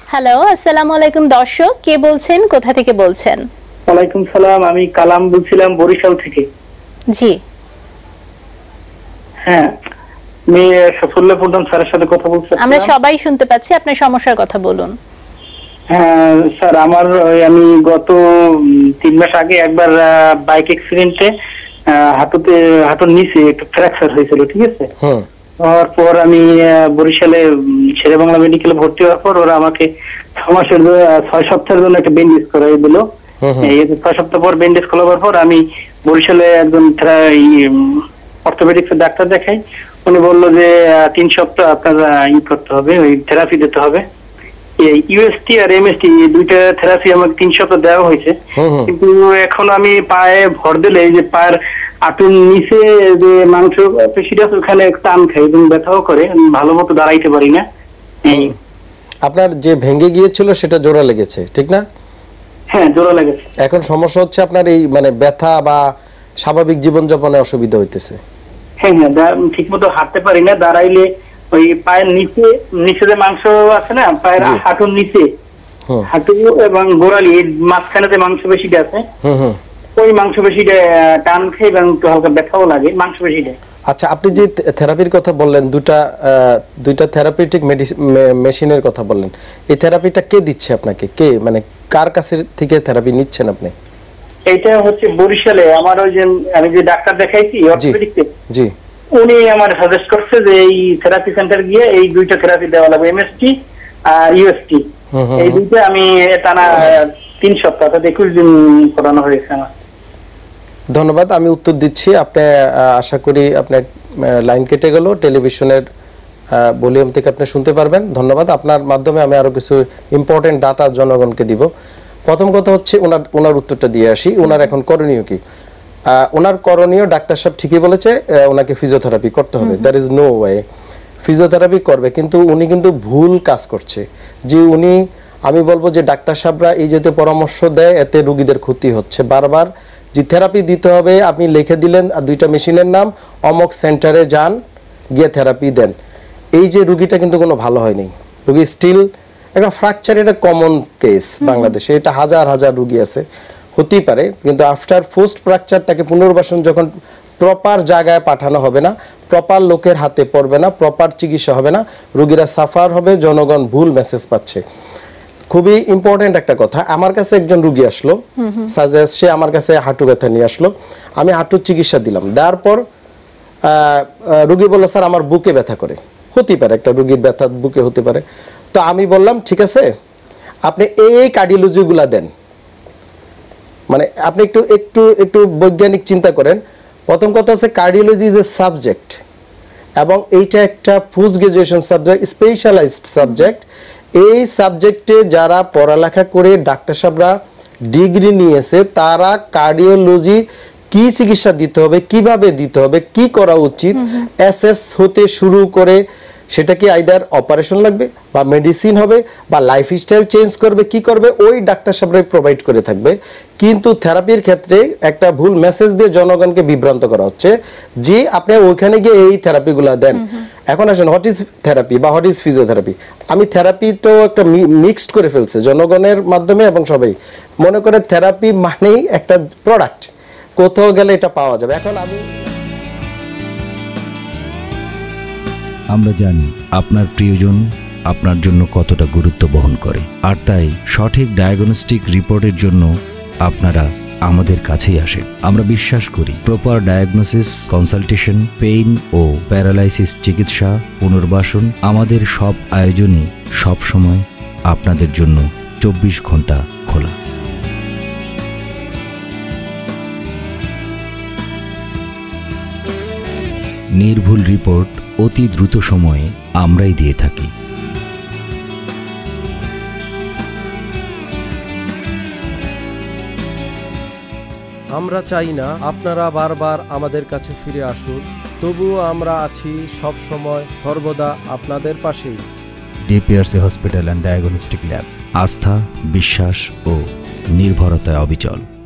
Hello, আসসালামু আলাইকুম দর্শক, কে বলছেন, কোথা থেকে বলছেন? ওয়ালাইকুম সালাম, আমি কালাম বলছিলাম বরিশাল থেকে। জি। হ্যাঁ, আমি সফুল্লাহ প্রধান স্যারের সাথে কথা বলছি। আমরা সবাই শুনতে পাচ্ছি, আপনার সমস্যার কথা বলুন। হ্যাঁ স্যার, আমি গত 3 মাস আগে একবার বাইক অ্যাক্সিডেন্টে হাঁটুর নিচে একটু ফ্র্যাকচার হয়েছিল, ঠিক আছে? হওয়ার পর আমি বরিশালে শেরে বাংলা মেডিকেলে ভর্তি হওয়ার পর ওরা আমাকে 6 সপ্তাহের জন্য একটা ব্যান্ডেজ করাই দিল। এই 6 সপ্তাহ পর ব্যান্ডেজ খোলার পর আমি বরিশালে একজন অর্থোপেডিক্স ডাক্তার দেখাই। উনি বললো যে 3 সপ্তাহ আপনার করতে হবে, ওই থেরাপি দিতে হবে। ইউএসটি আর এমএসটি দুইটা থেরাপি আমাকে 3 সপ্তাহ দেওয়া হয়েছে, কিন্তু এখন আমি পায়ে ভর দিলে এই যে পায়ের হাঁটুর নিচে যে মাংস পেশিটা ওখানে টান খাই এবং ব্যথাও করে, ভালো মতো দাঁড়াইতে পারি না। আপনার যে ভেঙে গিয়েছিল সেটা জোড়া লেগেছে, ঠিক না? হ্যাঁ, জোড়া লেগেছে। এখন সমস্যা হচ্ছে আপনার এই ব্যথা বা স্বাভাবিক জীবনযাপনে অসুবিধা হইতেছে। হ্যাঁ, ঠিক মতো হাঁটতে পারি না, দাঁড়াইলে ওই পায়ের নিচে যে মাংস আছে না, পায়ের হাঁটুর নিচে, হাঁটু এবং গোড়ালি মাঝখানে যে মাংসপেশিটা আছে, ওই মাংসপেশিটা টান খেয়ে এবং একটু হালকা ব্যথাও লাগে মাংসপেশিটা। আচ্ছা, আপনি যে থেরাপির কথা বললেন, দুইটা থেরাপিউটিক মেশিনের কথা বললেন, এই থেরাপিটা কে দিচ্ছে আপনাকে? কে কার কাছে থেকে থেরাপি নিচ্ছেন আপনি? এটা হচ্ছে বরিশালে আমার ওই যে আমি যে ডাক্তার দেখাইছি অর্থোপেডিক্সে, জি, উনি আমার সাজেস্ট করছে যে এই থেরাপি সেন্টার গিয়ে এই দুইটা থেরাপি দেওয়া লাগবে, এমএসটি আর ইউএসটি। এই দুইটা আমি টানা 3 সপ্তাহ 21 দিন করানো হয়েছে আমার। ধন্যবাদ, আমি উত্তর দিচ্ছি। আপনি আশা করি আপনার লাইন কেটে গেল, টেলিভিশনের ভলিউম থেকে আপনি শুনতে পারবেন। ধন্যবাদ। আপনার মাধ্যমে আমি আরো কিছু ইম্পর্টেন্ট ডাটা জনগণকে দিব। প্রথম কথা হচ্ছে ওনার উত্তরটা দিয়ে আসি। ওনার এখন করণীয় কি? ওনার করণীয়, ডাক্তার সাহেব ঠিকই বলেছে, ওনাকে ফিজিওথেরাপি করতে হবে। There is no way. Physiotherapy করবে, কিন্তু উনি কিন্তু ভুল কাজ করছে। যে আমি বলবো যে ডাক্তার সাহেবরা এই যে পরামর্শ দেয়, এতে রোগীদের ক্ষতি হচ্ছে। বারবার যে থেরাপি দিতে হবে, আপনি লিখে দিলেন দুইটা মেশিনের নাম, অমক সেন্টারে যান, গিয়ে থেরাপি দেন। এই যে রোগীটা কিন্তু কোনো ভালো হয়নি। রোগী স্টিল একটা ফ্র্যাকচার, এটা কমন কেস বাংলাদেশে, এটা হাজার হাজার রোগী আছে, হতেই পারে। কিন্তু আফটার পোস্ট ফ্র্যাকচার তাকে পুনর্বাসন যখন প্রপার জায়গায় পাঠানো হবে না, প্রপার লোকের হাতে পড়বে না, প্রপার চিকিৎসা হবে না, রোগীরা সাফার হবে, জনগণ ভুল মেসেজ পাচ্ছে। খুবই ইম্পর্টেন্ট একটা কথা। আমার কাছে একজন রোগী আসলো, সাজেস্ট, সে আমার কাছে হাঁটু ব্যথা নিয়ে আসলো। আমি হাঁটুর চিকিৎসা দিলাম, দেওয়ার পর রোগী বলল, স্যার আমার বুকে ব্যথা করে। হতেই পারে, একটা রোগীর ব্যথা বুকে হতে পারে। তো আমি বললাম, ঠিক আছে, আপনি এই কার্ডিওলজিগুলা দেন। আপনি একটু বৈজ্ঞানিক চিন্তা করেন। প্রথম কথা হচ্ছে কার্ডিওলজি ইজ এ সাবজেক্ট, এবং এইটা একটা post graduation subject, specialized subject. এই সাবজেক্টে যারা পড়ালেখা করে ডাক্তার সাহেবরা ডিগ্রি নিয়েছে, তারা কার্ডিওলজি কি চিকিৎসা দিতে হবে, কিভাবে দিতে হবে, কি করা উচিত, এসএস হতে শুরু করে সেটা কি আইদার অপারেশন লাগবে বা মেডিসিন হবে বা লাইফস্টাইল চেঞ্জ করবে, কি করবে, ওই ডাক্তার সাহেবরাই প্রোভাইড করে থাকবে। কিন্তু থেরাপির ক্ষেত্রে একটা ভুল মেসেজ দিয়ে জনগণকে বিভ্রান্ত করা হচ্ছে যে আপনি ওইখানে গিয়ে এই থেরাপিগুলো দেন। এখন আসেন, হোয়াট ইজ থেরাপি বা হোয়াট ইজ ফিজিওথেরাপি? আমি থেরাপি তো একটা মিক্সড করে ফেলছে জনগণের মাধ্যমে, এবং সবাই মনে করে থেরাপি মানেই একটা প্রোডাক্ট, কোথাও গেলে এটা পাওয়া যাবে। এখন আমরা জানি আপনার প্রিয়জন আপনার জন্য কতটা গুরুত্ব বহন করে, আর তাই সঠিক ডায়াগনস্টিক রিপোর্টের জন্য আপনারা আমাদের কাছেই আসেন। আমরা বিশ্বাস করি প্রপার ডায়াগনোসিস, কনসালটেশন, পেইন ও প্যারালাইসিস চিকিৎসা, পুনর্বাসন, আমাদের সব আয়োজনই সবসময় আপনাদের জন্য 24 ঘন্টা খোলা। নির্ভুল রিপোর্ট অতি দ্রুত সময়ে আমরাই দিয়ে থাকি। আমরা চাই না আপনারা বারবার আমাদের কাছে ফিরে আসুন, তবুও আমরা আছি সব সময় সর্বদা আপনাদের পাশেই। DPRC hospital and diagnostic lab, আস্থা, বিশ্বাস ও নির্ভরতায় অবিচল।